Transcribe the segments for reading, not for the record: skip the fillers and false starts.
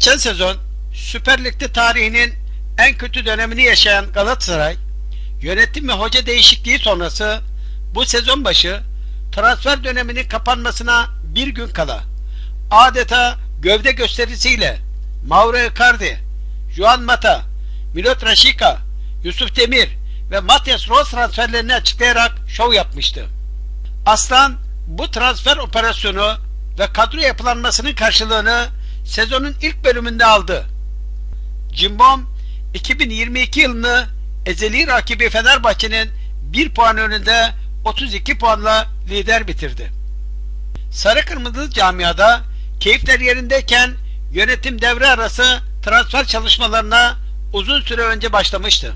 Geçen sezon Süper Lig'de tarihinin en kötü dönemini yaşayan Galatasaray, yönetim ve hoca değişikliği sonrası bu sezon başı transfer döneminin kapanmasına bir gün kala adeta gövde gösterisiyle Mauro Icardi, Juan Mata, Milot Rashica, Yusuf Demir ve Matias Rojas transferlerini açıklayarak şov yapmıştı. Aslan bu transfer operasyonu ve kadro yapılanmasının karşılığını sezonun ilk bölümünde aldı. Cimbom 2022 yılını ezeli rakibi Fenerbahçe'nin 1 puan önünde 32 puanla lider bitirdi. Sarı Kırmızı camiada keyifler yerindeyken yönetim devre arası transfer çalışmalarına uzun süre önce başlamıştı.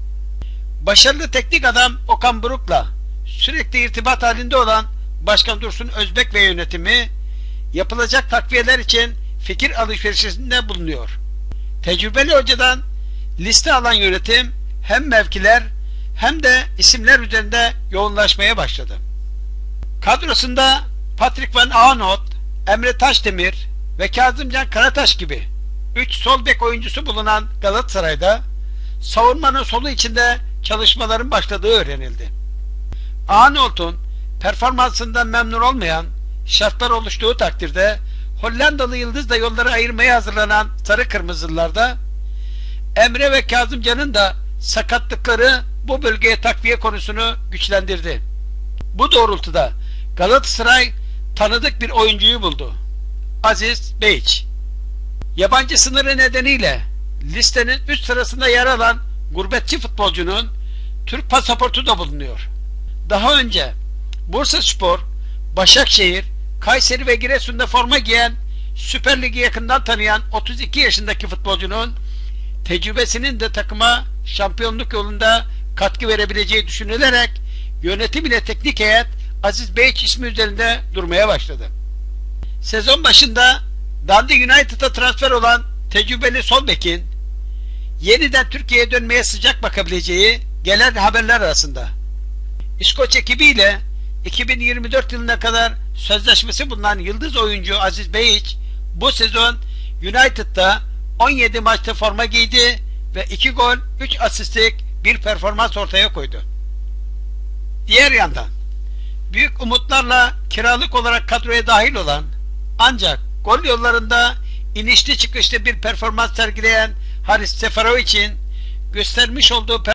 Başarılı teknik adam Okan Buruk'la sürekli irtibat halinde olan Başkan Dursun Özbek ve yönetimi yapılacak takviyeler için fikir alışverişinde bulunuyor. Tecrübeli hocadan liste alan yönetim hem mevkiler hem de isimler üzerinde yoğunlaşmaya başladı. Kadrosunda Patrick Van Aanholt, Emre Taşdemir ve Kazımcan Karataş gibi 3 sol bek oyuncusu bulunan Galatasaray'da savunmanın solu içinde çalışmaların başladığı öğrenildi. Aanholt'un performansından memnun olmayan şartlar oluştuğu takdirde Hollandalı yıldızla yolları ayırmaya hazırlanan Sarı Kırmızılılarda Emre ve Kazımcan'ın da sakatlıkları bu bölgeye takviye konusunu güçlendirdi. Bu doğrultuda Galatasaray tanıdık bir oyuncuyu buldu. Aziz Beyiç. Yabancı sınırı nedeniyle listenin üst sırasında yer alan gurbetçi futbolcunun Türk pasaportu da bulunuyor. Daha önce Bursaspor, Başakşehir, Kayseri ve Giresun'da forma giyen, Süper Lig'i yakından tanıyan 32 yaşındaki futbolcunun tecrübesinin de takıma şampiyonluk yolunda katkı verebileceği düşünülerek yönetim ile teknik heyet Aziz Beyiç ismi üzerinde durmaya başladı. Sezon başında Dundee United'a transfer olan tecrübeli sol bekin yeniden Türkiye'ye dönmeye sıcak bakabileceği gelen haberler arasında. İskoç ekibiyle 2024 yılına kadar sözleşmesi bulunan yıldız oyuncu Aziz Beyiç bu sezon United'da 17 maçta forma giydi ve 2 gol 3 asistlik bir performans ortaya koydu. Diğer yandan büyük umutlarla kiralık olarak kadroya dahil olan ancak gol yollarında inişli çıkışlı bir performans sergileyen Haris Seferovic'in göstermiş olduğu